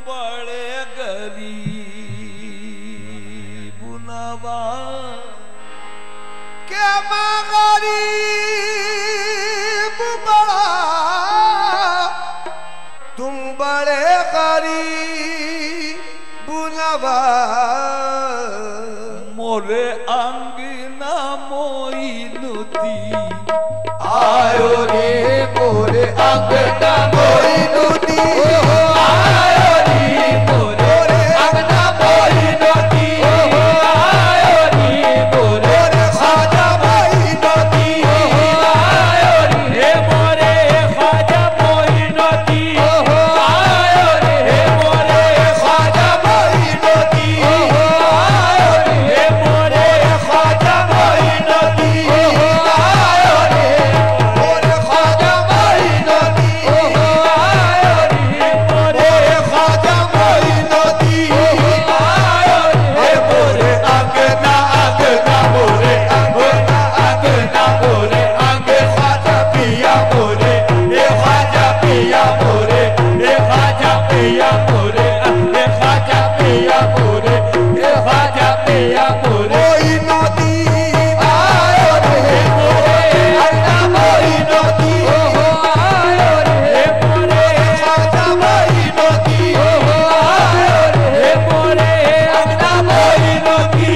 बड़े गरीब नवाज के मैं गरीब बड़ा तुम बड़े गरीब नवाज मोरे अंगना मोइनुद्दी आयो रे मोरे अंगना मोइनुद्दी आयो रे मोरे अंगना मोइनुद्दी आयो रे मोरे ख्वाजा मोइनुद्दी आयो रे मोरे ख्वाजा मोइनुद्दी आयो रे मोरे ख्वाजा मोइनुद्दी आयो रे मोरे ख्वाजा मोइनुद्दी आयो रे मोरे ख्वाजा मोइनुद्दी आयो रे मोरे ख्वाजा मोइनुद्दी आयो रे मोरे अंगना अंगना मोरे अंगना अंगना मोरे अंगे ख्वाजा पिया मोरे ए ख्वाजा पिया मोरे ए ख्वाजा पिया मोरे ए ख्वाजा पिया मोरे ए ख्वाजा पिया मोरे मोइनुद्दी आयो रे मोरे अंगना मोइनुद्दी आयो रे मोरे ख्वाजा मोइनुद्दी आयो रे मोरे अंगना मोइनुद्दी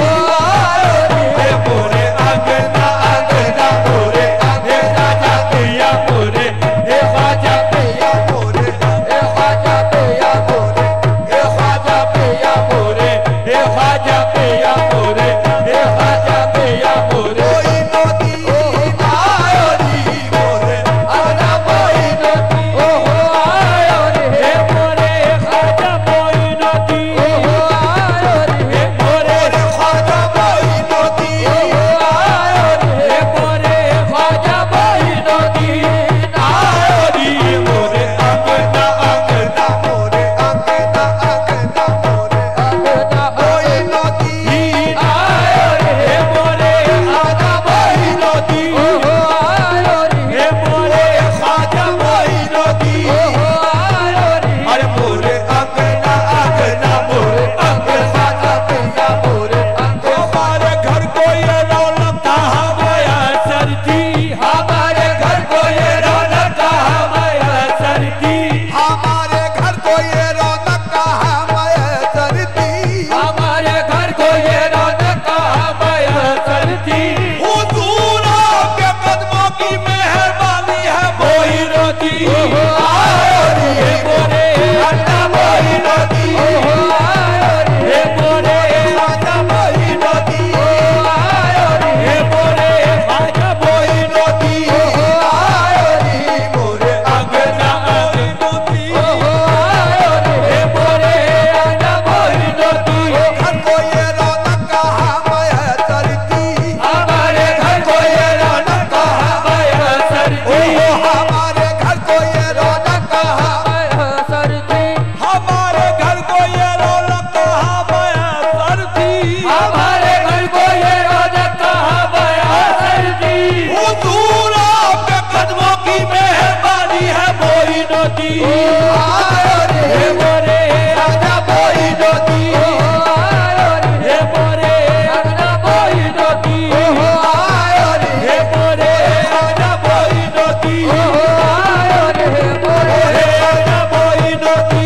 आयो रे मोरे अंगना अंगना मोरे ए ख्वाजा पिया मोरे ए ख्वाजा पिया मोरे ए ख्वाजा पिया मोरे ए ख्वाजा पिया मोरे ए ख्वाजा पिया मोरे ए ख्वाजा पिया मोरे मोइनुद्दी आयो रे मोरे अंगना मोइनुद्दी आयो रे मोरे ख्वाजा मोइनुद्दी आयो रे मोरे ख्वाजा मोइनुद्दी आयो रे मोरे ख्वाजा मोइनुद्दी आयो रे मोरे अंगना अंगना मोरे अंगना अंगना मोरे अंगना मोइनुद्दी आयो रे मोरे ख्वाजा मोइनुद्दी आयो रे मोरे ख्वाजा मोइनुद्दी आयो रे अरे मोरे अंगना अंगना मोरे अंगे ख्वाजा पिया मोरे हमारे घर को ये रौनक कहाँ माया सरती हमारे घर को ये रौनक कहाँ माया सरती हमारे घर को ये रौनक कहाँ मैसरती हमारे घर को ये रौनक कहाँ माया सरती हुजूर आपके कदमों की मेहरबानी है मोइनुद्दी आयो रे मोरे अंगना मोइनुद्दी आयो रे मोरे ख्वाजा मोइनुद्दी आयो रे मोरे ख्वाजा मोइनुद्दी आयो रे मोरे अंगना मोइनुद्दी आयो रे मोरे अंगना मोइनुद्दी घर को ये रौनक कहाँ मैसरती हमारे घर को ये रौनक कहाँ माया सरती हमारे घर को ये रौनक कहाँ माया सरती हमारे घर को ये रौनक कहाँ मैसरती हमारे घर को ये रौनक कहाँ माया सरती हुजूर आपके कदमों की मेहरबानी है मोइनुद्दी आयो रे रे मोरे ख्वाजा मोइनुद्दी आयो रे मोरे अंगना मोइनुद्दी आयो रे रे मोरे ख्वाजा मोइनुद्दी आयो रे मोरे अंगना मोइनुद्दी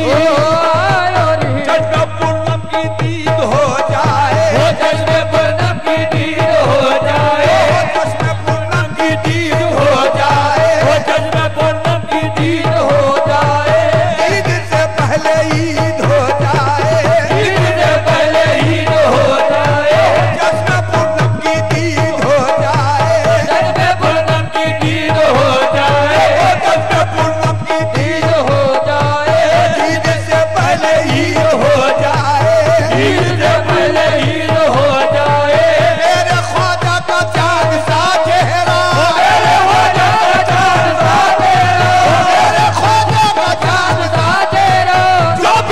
आयो रे जब पूनम की दीद हो जाए हो जश्न पूनम की दीद हो जाए जश्न पूनम की दीद हो जाए हो जश्न पूनम की दीद हो जाए ईद से पहले ईद हो जाए ईद से पहले ईद हो जाए जश्न पूनम की दीद हो जाए जश्न पूनम की दीद हो जाए जश्न पूनम की ईद हो जाए ईद से पहले ईद हो जाए ईद से पहले ईद हो जाए मेरे ख्वाजा का चांद सा चेहरा मेरे ख्वाजा का चांद सा तेरा मेरे ख्वाजा का चांद सा तेरा जो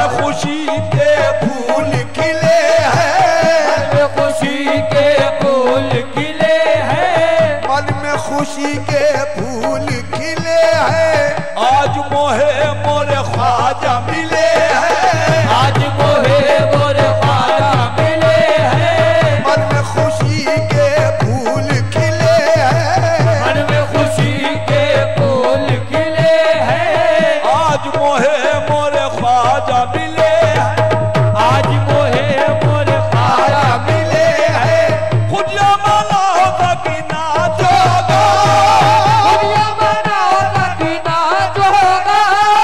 में खुशी के फूल खिले हैं, खुशी के फूल खिले हैं, मन में खुशी के फूल खिले हैं। आज मोहे मोरे ख्वाजा मिले हैं, आज मोहे मोरे ख्वाजा मिले हैं, मन में खुशी के फूल खिले हैं, मन में खुशी के फूल खिले हैं। आज मोहे मोरे ख्वाजा मिले हैं, आज मोहे मोरे ख्वाजा मिले हैं। खुदिया माला होता कि ना जोगा, खुदिया मना मदीना जोगा,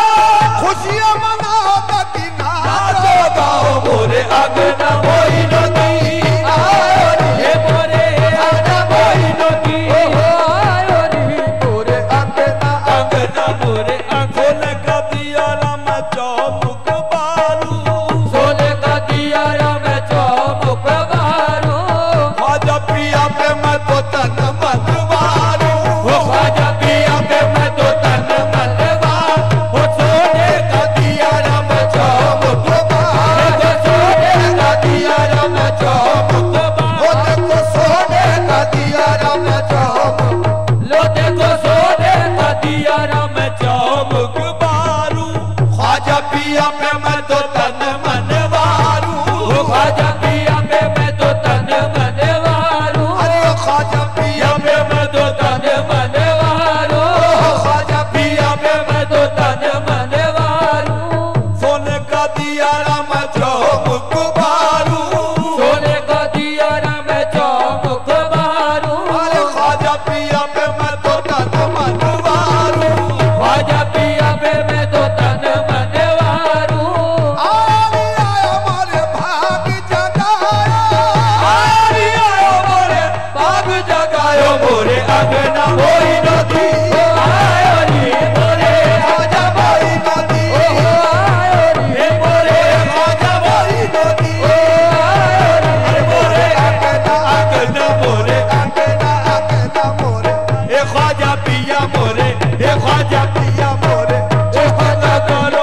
खुशियाँ मना होता कि ना जोगा। मोरे अगना मोई नदी आयो रे, मोरे अगना मोई नदी आयो रे, मोरे अगना अगना मोरे सोने का दिया राम चौमुख बारू, सोने का दिया राम चौमुख बारू, ख्वाजा पिया पे मैं तो तन मन वारू, ख्वाजा पिया पे मैं तो तन मन वार, हो सोने का दिया राम चौमुख बार, सोने का दिया राम चौमुख वो बार, देखो सोने का दिया राम चौमुख लो देखो सोने का दिया राम चौमुख बारू। ख्वाजा पिया पे मैं तो तन मन वारू, ख्वाजा पिया पे मैं तो तन मन वारू, अरे ख्वाजा पिया पे मैं तो तन मन वारू, ख्वाजा पिया पे मैं तो तन मन वारू, सोने का दिया राम चौमुख बारू, सोने का दिया राम चौमुख बारू, अरे ख्वाजा पिया पे मैं तो तन मन वारू। ख्वाजा पिया पे मैं तो तन मन वारू, आरी आया मोरे भाग जगाया, आरी आयो मोरे बाग जगायो, मोरे अगना मोई नदी आयो रे, मोरे ख्वाजा मोई नदी, आयो रे, मोरे ख्वाजा मोई नदी, आयो रे, मोरे अगना अगना मोरे अगना अगना मोरे, ए ख्वाजा पिया मोरे, ए ख्वाजा पिया मोरे। ए ख्वाजा करो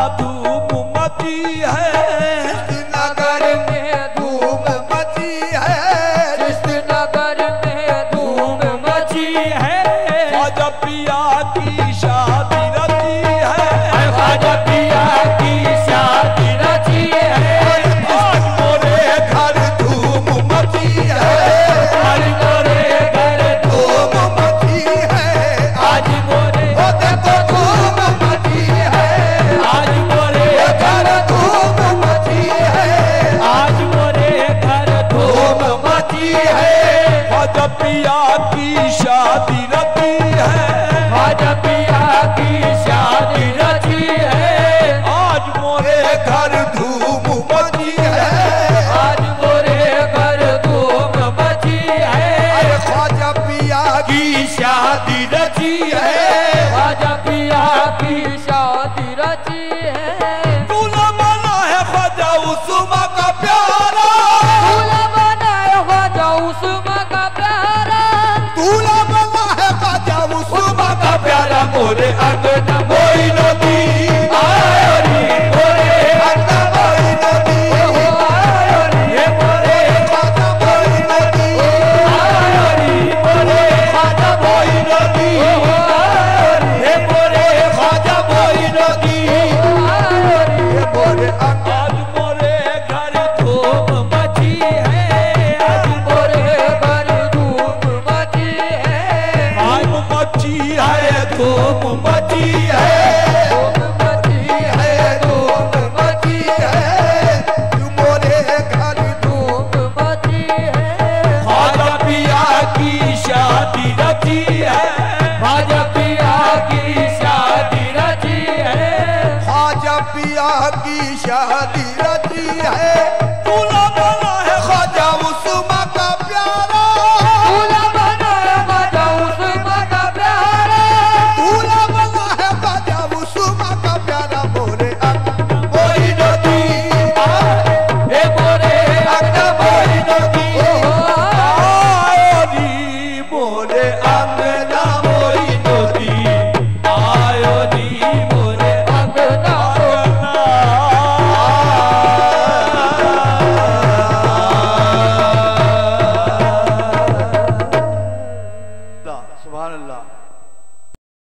धूम मची है, नगर में धूम मची है, नगर में धूम मची है, ख्वाजा पिया की शादी रची है, ख्वाजा पिया की शादी रची है, आज मोरे घर धूम मची है, आज मोरे घर धूम मची है, आज मोरे ओ देखो धूम मची है, आज मोरे घर धूम मची है, आज मोरे घर धूम मची है, ख्वाजा पिया की शादी रची है, ख्वाजा पिया की शादी रची है, आज मोरे घर धूम मची है, आज मोरे घर धूम मची है, अरे ख्वाजा पिया की शादी रची है, ख्वाजा पिया की शादी रची है, दूल्हा बना है ख्वाजा उस्मा का प्यारा, दूल्हा बनाए ख्वाजा उस्मा का प्यारा, दूल्हा बना है ख्वाजा उस्मा का प्यारा मोरे अगना मोई नदी आयो रे, मोरे अगना मोई नदी, आयो रे, मोरे ख्वाजा मोई नदी, आयो रे, मोरे ख्वाजा मोई नदी आयो रे, मोरे ख्वाजा मोई नदी आयो रे, मोरे अगना आज मोरे घर धूम मची है, आज मोरे घर धूम मची है, आज मची है धूम